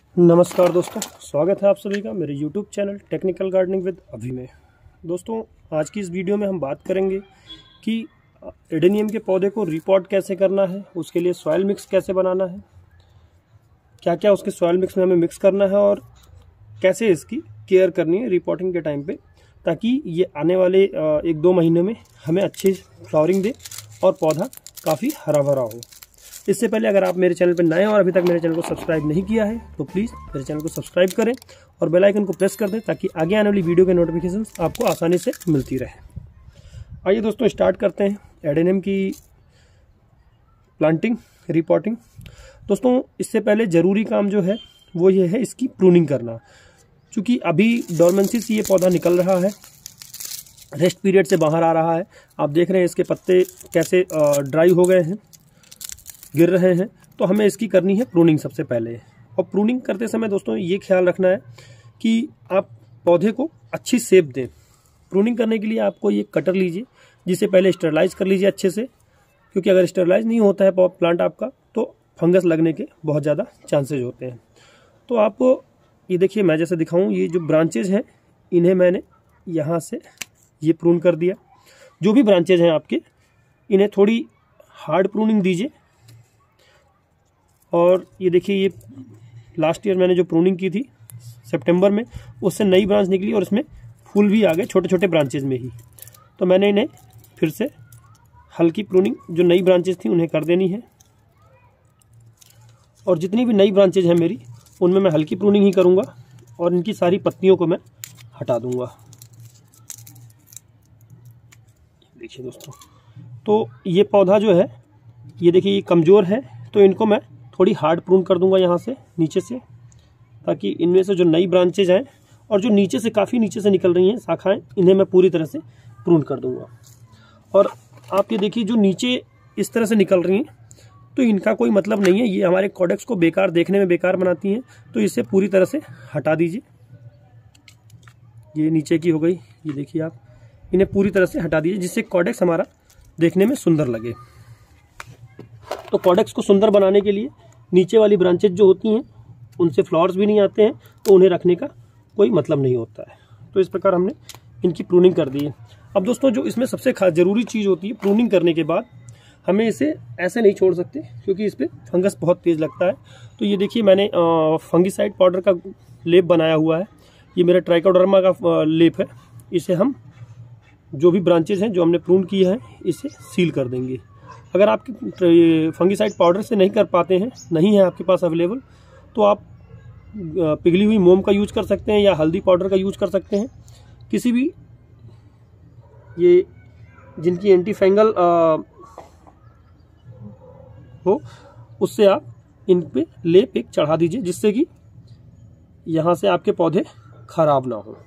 नमस्कार दोस्तों, स्वागत है आप सभी का मेरे YouTube channel technical gardening with Abhi में। दोस्तों, आज की इस वीडियो में हम बात करेंगे कि एडेनियम के पौधे को रिपॉट कैसे करना है, उसके लिए सॉइल मिक्स कैसे बनाना है, क्या क्या उसके सॉइल मिक्स में हमें मिक्स करना है और कैसे इसकी केयर करनी है रिपॉटिंग के टाइम पे, ताकि ये आने वाले 1-2 महीने में हमें अच्छी फ्लावरिंग दे और पौधा काफ़ी हरा भरा हो। इससे पहले अगर आप मेरे चैनल पर नए हैं और अभी तक मेरे चैनल को सब्सक्राइब नहीं किया है तो प्लीज़ मेरे चैनल को सब्सक्राइब करें और बेल आइकन को प्रेस कर दें ताकि आगे आने वाली वीडियो के नोटिफिकेशन आपको आसानी से मिलती रहे। आइए दोस्तों, स्टार्ट करते हैं एडेनियम की प्लांटिंग रिपॉटिंग। दोस्तों, इससे पहले ज़रूरी काम जो है वो ये है इसकी प्रूनिंग करना। चूँकि अभी डोरमेंसी से ये पौधा निकल रहा है, रेस्ट पीरियड से बाहर आ रहा है। आप देख रहे हैं इसके पत्ते कैसे ड्राई हो गए हैं, गिर रहे हैं। तो हमें इसकी करनी है प्रूनिंग सबसे पहले। और प्रूनिंग करते समय दोस्तों ये ख्याल रखना है कि आप पौधे को अच्छी शेप दें। प्रूनिंग करने के लिए आपको ये कटर लीजिए, जिसे पहले स्टरलाइज कर लीजिए अच्छे से, क्योंकि अगर स्टरलाइज नहीं होता है प्लांट आपका तो फंगस लगने के बहुत ज़्यादा चांसेज होते हैं। तो आप ये देखिए, मैं जैसे दिखाऊँ, ये जो ब्रांचेज हैं इन्हें मैंने यहाँ से ये प्रून कर दिया। जो भी ब्रांचेज हैं आपके, इन्हें थोड़ी हार्ड प्रूनिंग दीजिए। और ये देखिए, ये लास्ट ईयर मैंने जो प्रूनिंग की थी सितंबर में, उससे नई ब्रांच निकली और इसमें फूल भी आ गए छोटे छोटे ब्रांचेज में ही। तो मैंने इन्हें फिर से हल्की प्रूनिंग, जो नई ब्रांचेज थी उन्हें कर देनी है। और जितनी भी नई ब्रांचेज हैं मेरी, उनमें मैं हल्की प्रूनिंग ही करूँगा और इनकी सारी पत्तियों को मैं हटा दूँगा। देखिए दोस्तों, तो ये पौधा जो है, ये देखिए ये कमज़ोर है, तो इनको मैं थोड़ी हार्ड प्रून कर दूंगा यहाँ से नीचे से, ताकि इनमें से जो नई ब्रांचेज हैं और जो नीचे से काफ़ी नीचे से निकल रही हैं शाखाएं, इन्हें मैं पूरी तरह से प्रून कर दूंगा। और आप ये देखिए, जो नीचे इस तरह से निकल रही हैं, तो इनका कोई मतलब नहीं है, ये हमारे कॉडेक्स को बेकार, देखने में बेकार बनाती हैं। तो इसे पूरी तरह से हटा दीजिए। ये नीचे की हो गई, ये देखिए आप, इन्हें पूरी तरह से हटा दीजिए, जिससे कॉडेक्स हमारा देखने में सुंदर लगे। तो कॉडेक्स को सुंदर बनाने के लिए नीचे वाली ब्रांचेज जो होती हैं उनसे फ्लावर्स भी नहीं आते हैं, तो उन्हें रखने का कोई मतलब नहीं होता है। तो इस प्रकार हमने इनकी प्रूनिंग कर दी है। अब दोस्तों, जो इसमें सबसे खास ज़रूरी चीज़ होती है, प्रूनिंग करने के बाद हमें इसे ऐसे नहीं छोड़ सकते, क्योंकि इस पर फंगस बहुत तेज़ लगता है। तो ये देखिए, मैंने फंगिसाइड पाउडर का लेप बनाया हुआ है। ये मेरा ट्राइकोडर्मा का लेप है। इसे हम जो भी ब्रांचेज हैं जो हमने प्रून की है, इसे सील कर देंगे। अगर आप फंगिसाइड पाउडर से नहीं कर पाते हैं, नहीं है आपके पास अवेलेबल, तो आप पिघली हुई मोम का यूज कर सकते हैं या हल्दी पाउडर का यूज कर सकते हैं। किसी भी ये जिनकी एंटी फंगल हो, उससे आप इन पे लेप एक चढ़ा दीजिए, जिससे कि यहाँ से आपके पौधे खराब ना हो।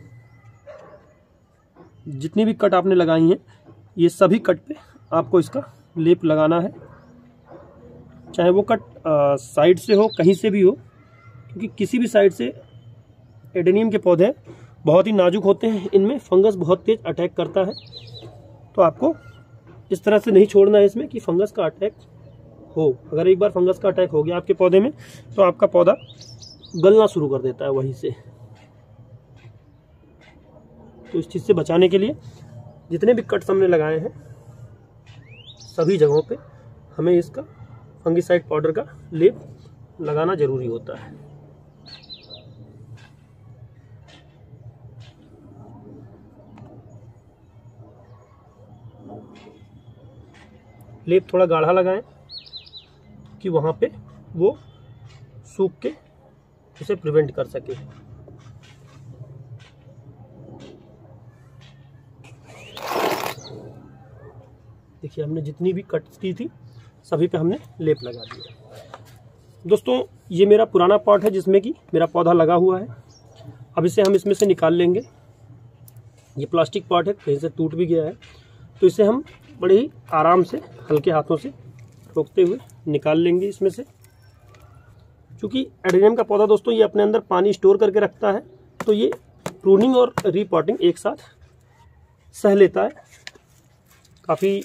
जितनी भी कट आपने लगाई हैं, ये सभी कट पे आपको इसका लेप लगाना है, चाहे वो कट साइड से हो, कहीं से भी हो, क्योंकि किसी भी साइड से एडेनियम के पौधे बहुत ही नाजुक होते हैं, इनमें फंगस बहुत तेज अटैक करता है। तो आपको इस तरह से नहीं छोड़ना है इसमें कि फंगस का अटैक हो। अगर एक बार फंगस का अटैक हो गया आपके पौधे में, तो आपका पौधा गलना शुरू कर देता है वहीं से। तो इस चीज़ से बचाने के लिए जितने भी कट्स हमने लगाए हैं, सभी जगहों पे हमें इसका फंगिसाइड पाउडर का लेप लगाना जरूरी होता है। लेप थोड़ा गाढ़ा लगाएं कि वहाँ पे वो सूख के उसे प्रिवेंट कर सके। देखिए, हमने जितनी भी कट्स की थी सभी पे हमने लेप लगा दिया। दोस्तों, ये मेरा पुराना पॉट है जिसमें कि मेरा पौधा लगा हुआ है। अब इसे हम इसमें से निकाल लेंगे। ये प्लास्टिक पॉट है, कहीं से टूट भी गया है, तो इसे हम बड़े ही आराम से हल्के हाथों से ठोकते हुए निकाल लेंगे इसमें से। क्योंकि एडेनियम का पौधा दोस्तों, ये अपने अंदर पानी स्टोर करके रखता है, तो ये प्रूनिंग और रीपॉटिंग एक साथ सह लेता है। काफ़ी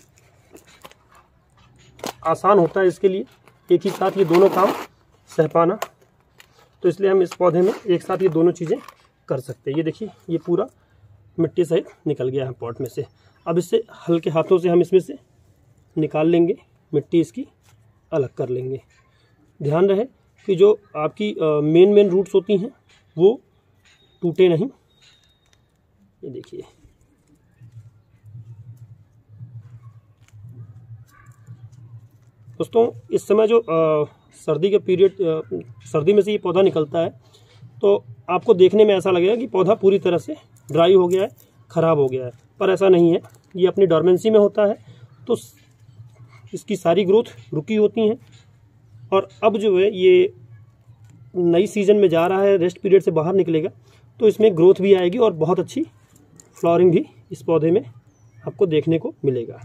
आसान होता है इसके लिए, एक ही साथ ये दोनों काम सह पाना। तो इसलिए हम इस पौधे में एक साथ ये दोनों चीज़ें कर सकते हैं। ये देखिए ये पूरा मिट्टी सहित निकल गया है पॉट में से। अब इससे हल्के हाथों से हम इसमें से निकाल लेंगे, मिट्टी इसकी अलग कर लेंगे। ध्यान रहे कि जो आपकी मेन रूट्स होती हैं वो टूटे नहीं। ये देखिए दोस्तों, इस समय जो सर्दी के पीरियड सर्दी में से ये पौधा निकलता है तो आपको देखने में ऐसा लगेगा कि पौधा पूरी तरह से ड्राई हो गया है, ख़राब हो गया है, पर ऐसा नहीं है। ये अपनी डॉर्मेंसी में होता है तो इसकी सारी ग्रोथ रुकी होती हैं और अब जो है ये नई सीज़न में जा रहा है, रेस्ट पीरियड से बाहर निकलेगा तो इसमें ग्रोथ भी आएगी और बहुत अच्छी फ्लावरिंग भी इस पौधे में आपको देखने को मिलेगा।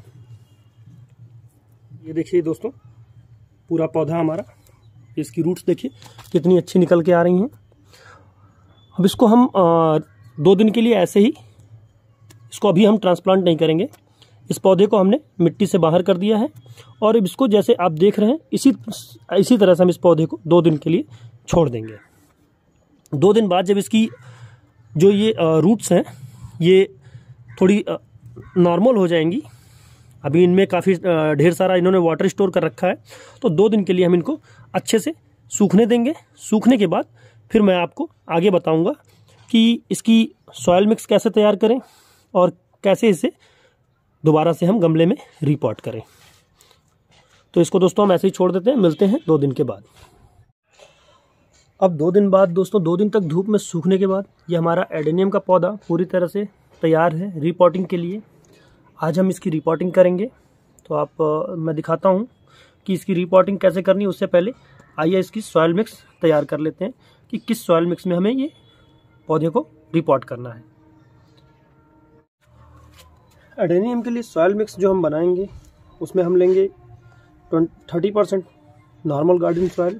ये देखिए दोस्तों, पूरा पौधा हमारा, इसकी रूट्स देखिए कितनी अच्छी निकल के आ रही हैं। अब इसको हम 2 दिन के लिए ऐसे ही, इसको अभी हम ट्रांसप्लांट नहीं करेंगे। इस पौधे को हमने मिट्टी से बाहर कर दिया है और अब इसको जैसे आप देख रहे हैं इसी तरह से हम इस पौधे को 2 दिन के लिए छोड़ देंगे। 2 दिन बाद जब इसकी जो ये रूट्स हैं ये थोड़ी नॉर्मल हो जाएंगी, अभी इनमें काफ़ी ढेर सारा इन्होंने वाटर स्टोर कर रखा है, तो 2 दिन के लिए हम इनको अच्छे से सूखने देंगे। सूखने के बाद फिर मैं आपको आगे बताऊंगा कि इसकी सॉयल मिक्स कैसे तैयार करें और कैसे इसे दोबारा से हम गमले में रीपॉट करें। तो इसको दोस्तों हम ऐसे ही छोड़ देते हैं, मिलते हैं 2 दिन के बाद। अब 2 दिन बाद दोस्तों, 2 दिन तक धूप में सूखने के बाद ये हमारा एडेनियम का पौधा पूरी तरह से तैयार है रीपॉटिंग के लिए। आज हम इसकी रीपॉटिंग करेंगे, तो मैं दिखाता हूँ कि इसकी रीपॉटिंग कैसे करनी है। उससे पहले आइए इसकी सॉयल मिक्स तैयार कर लेते हैं कि किस सॉयल मिक्स में हमें ये पौधे को रीपॉट करना है। एडेनियम के लिए सॉयल मिक्स जो हम बनाएंगे उसमें हम लेंगे 30% नॉर्मल गार्डन सॉयल,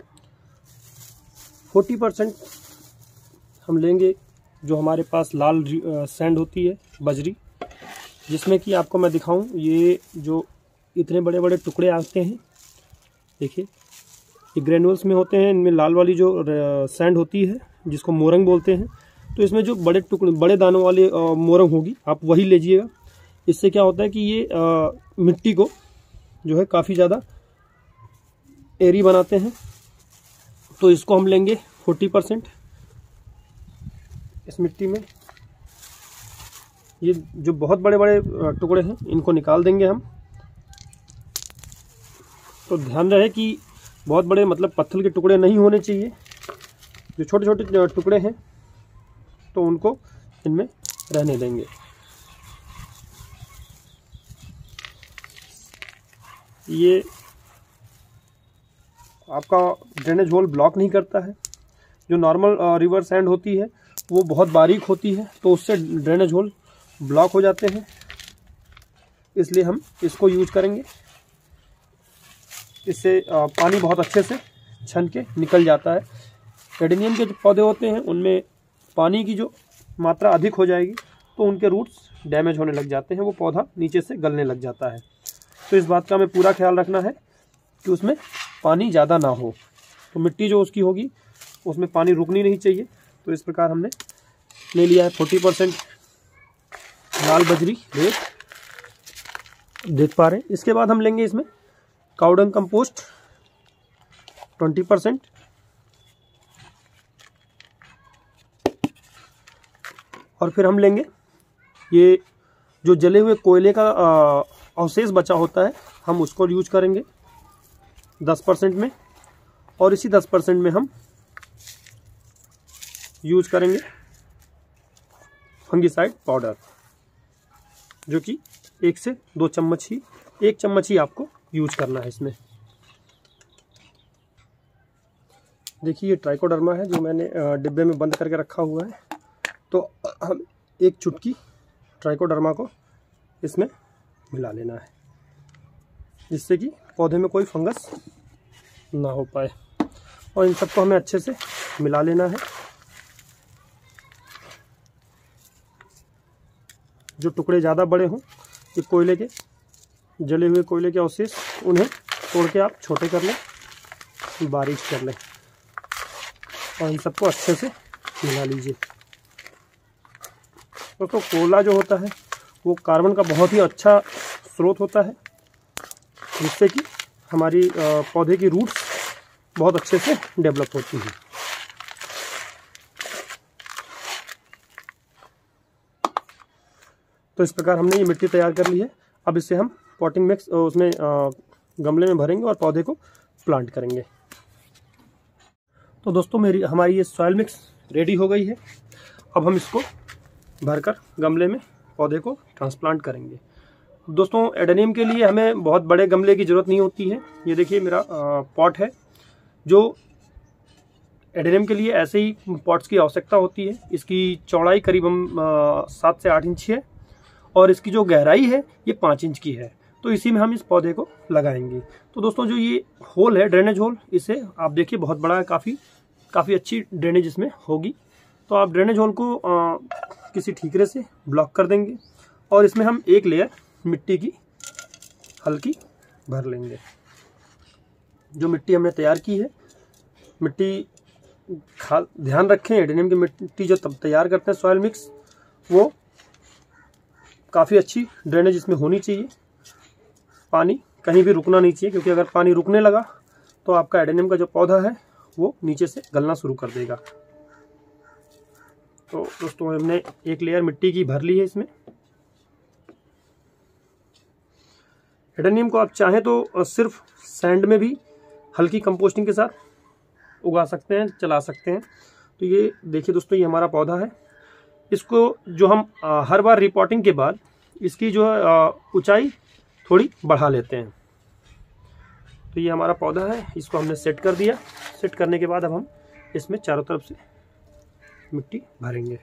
40% हम लेंगे जो हमारे पास लाल सैंड होती है, बजरी, जिसमें कि आपको मैं दिखाऊं, ये जो इतने बड़े बड़े टुकड़े आते हैं, देखिए ये ग्रेनुअल्स में होते हैं। इनमें लाल वाली जो सैंड होती है जिसको मोरंग बोलते हैं, तो इसमें जो बड़े टुकड़े बड़े दानों वाली मोरंग होगी आप वही लीजिएगा। इससे क्या होता है कि ये मिट्टी को जो है काफ़ी ज़्यादा एरी बनाते हैं। तो इसको हम लेंगे 40% इस मिट्टी में। ये जो बहुत बड़े बड़े टुकड़े हैं इनको निकाल देंगे हम। तो ध्यान रहे कि बहुत बड़े मतलब पत्थर के टुकड़े नहीं होने चाहिए, जो छोटे छोटे टुकड़े हैं तो उनको इनमें रहने देंगे। ये आपका ड्रेनेज होल ब्लॉक नहीं करता है। जो नॉर्मल रिवर सैंड होती है वो बहुत बारीक होती है तो उससे ड्रेनेज होल ब्लॉक हो जाते हैं, इसलिए हम इसको यूज करेंगे। इससे पानी बहुत अच्छे से छन के निकल जाता है। एडेनियम के जो पौधे होते हैं उनमें पानी की जो मात्रा अधिक हो जाएगी तो उनके रूट्स डैमेज होने लग जाते हैं, वो पौधा नीचे से गलने लग जाता है। तो इस बात का हमें पूरा ख्याल रखना है कि उसमें पानी ज़्यादा ना हो। तो मिट्टी जो उसकी होगी उसमें पानी रुकनी नहीं चाहिए। तो इस प्रकार हमने ले लिया है 40% लाल बजरी रेत, देख पा रहे हैं। इसके बाद हम लेंगे इसमें काउडंग कंपोस्ट 20%, और फिर हम लेंगे ये जो जले हुए कोयले का अवशेष बचा होता है हम उसको यूज करेंगे 10% में, और इसी 10% में हम यूज करेंगे फंगिसाइड पाउडर, जो कि 1 से 2 चम्मच ही, 1 चम्मच ही आपको यूज करना है इसमें। देखिए ये ट्राइकोडर्मा है जो मैंने डिब्बे में बंद करके रखा हुआ है। तो हम 1 चुटकी ट्राइकोडर्मा को इसमें मिला लेना है, जिससे कि पौधे में कोई फंगस ना हो पाए। और इन सबको हमें अच्छे से मिला लेना है। जो टुकड़े ज़्यादा बड़े हों, ये कोयले के, जले हुए कोयले के अवशेष, उन्हें तोड़ के आप छोटे कर लें, बारीक कर लें। और इन सबको अच्छे से मिला लीजिए। दोस्तों कोयला जो होता है वो कार्बन का बहुत ही अच्छा स्रोत होता है, जिससे कि हमारी पौधे की रूट्स बहुत अच्छे से डेवलप होती हैं। तो इस प्रकार हमने ये मिट्टी तैयार कर ली है। अब इसे हम पॉटिंग मिक्स उसमें गमले में भरेंगे और पौधे को प्लांट करेंगे। तो दोस्तों हमारी ये सॉइल मिक्स रेडी हो गई है। अब हम इसको भरकर गमले में पौधे को ट्रांसप्लांट करेंगे। दोस्तों एडेनियम के लिए हमें बहुत बड़े गमले की ज़रूरत नहीं होती है। ये देखिए मेरा पॉट है, जो एडेनियम के लिए ऐसे ही पॉट्स की आवश्यकता होती है। इसकी चौड़ाई करीब 7 से 8 इंच है और इसकी जो गहराई है ये 5 इंच की है। तो इसी में हम इस पौधे को लगाएंगे। तो दोस्तों जो ये होल है, ड्रेनेज होल, इसे आप देखिए बहुत बड़ा है, काफ़ी अच्छी ड्रेनेज इसमें होगी। तो आप ड्रेनेज होल को किसी ठीकरे से ब्लॉक कर देंगे और इसमें हम एक लेयर मिट्टी की हल्की भर लेंगे। जो मिट्टी हमने तैयार की है, मिट्टी ध्यान रखें, एडेनियम की मिट्टी जो तब तैयार करते हैं सॉइल मिक्स, वो काफ़ी अच्छी ड्रेनेज इसमें होनी चाहिए। पानी कहीं भी रुकना नहीं चाहिए, क्योंकि अगर पानी रुकने लगा तो आपका एडेनियम का जो पौधा है वो नीचे से गलना शुरू कर देगा। तो दोस्तों हमने एक लेयर मिट्टी की भर ली है इसमें। एडेनियम को आप चाहें तो सिर्फ सैंड में भी हल्की कंपोस्टिंग के साथ उगा सकते हैं, चला सकते हैं। तो ये देखिए दोस्तों, ये हमारा पौधा है। इसको जो हम हर बार रिपोर्टिंग के बाद इसकी जो ऊंचाई थोड़ी बढ़ा लेते हैं। तो ये हमारा पौधा है, इसको हमने सेट कर दिया। सेट करने के बाद अब हम इसमें चारों तरफ से मिट्टी भरेंगे।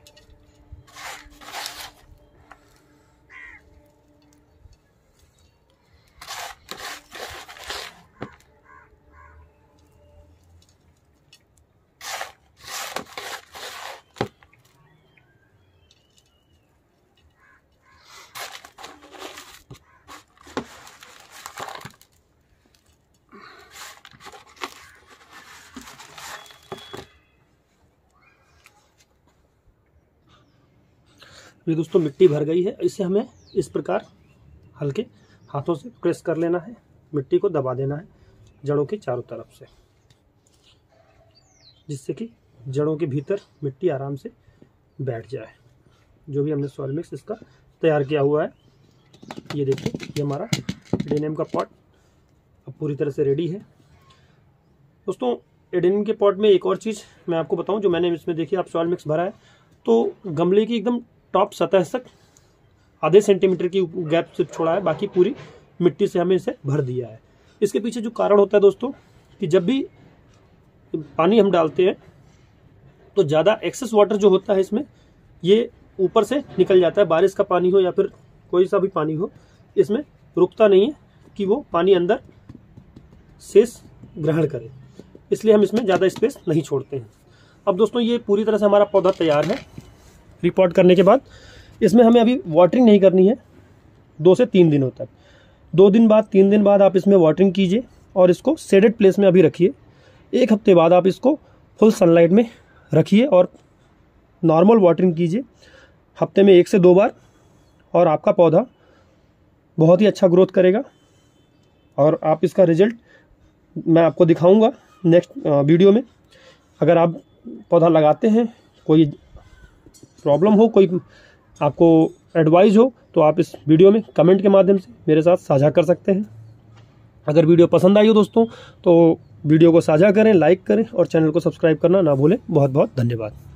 ये दोस्तों मिट्टी भर गई है। इसे हमें इस प्रकार हल्के हाथों से प्रेस कर लेना है, मिट्टी को दबा देना है जड़ों के चारों तरफ से, जिससे कि जड़ों के भीतर मिट्टी आराम से बैठ जाए। जो भी हमने सॉइल मिक्स इसका तैयार किया हुआ है, ये देखिए, ये हमारा एडेनियम का पॉट अब पूरी तरह से रेडी है। दोस्तों एडेनियम के पॉट में एक और चीज़ मैं आपको बताऊं, जो मैंने इसमें देखिए आप सॉइल मिक्स भरा है, तो गमले की एकदम टॉप सतह तक आधे सेंटीमीटर की गैप सिर्फ छोड़ा है, बाकी पूरी मिट्टी से हमें इसे भर दिया है। इसके पीछे जो कारण होता है दोस्तों, कि जब भी पानी हम डालते हैं तो ज़्यादा एक्सेस वाटर जो होता है इसमें, ये ऊपर से निकल जाता है। बारिश का पानी हो या फिर कोई सा भी पानी हो, इसमें रुकता नहीं है कि वो पानी अंदर शेष ग्रहण करे, इसलिए हम इसमें ज़्यादा स्पेस नहीं छोड़ते हैं। अब दोस्तों ये पूरी तरह से हमारा पौधा तैयार है। रिपोर्ट करने के बाद इसमें हमें अभी वाटरिंग नहीं करनी है 2 से 3 दिनों तक। 2 दिन बाद 3 दिन बाद आप इसमें वाटरिंग कीजिए और इसको शेडेड प्लेस में अभी रखिए। 1 हफ्ते बाद आप इसको फुल सनलाइट में रखिए और नॉर्मल वाटरिंग कीजिए हफ्ते में 1 से 2 बार, और आपका पौधा बहुत ही अच्छा ग्रोथ करेगा। और आप इसका रिजल्ट मैं आपको दिखाऊंगा नेक्स्ट वीडियो में। अगर आप पौधा लगाते हैं, कोई प्रॉब्लम हो, कोई आपको एडवाइस हो, तो आप इस वीडियो में कमेंट के माध्यम से मेरे साथ साझा कर सकते हैं। अगर वीडियो पसंद आई हो दोस्तों, तो वीडियो को साझा करें, लाइक करें और चैनल को सब्सक्राइब करना ना भूलें। बहुत बहुत धन्यवाद।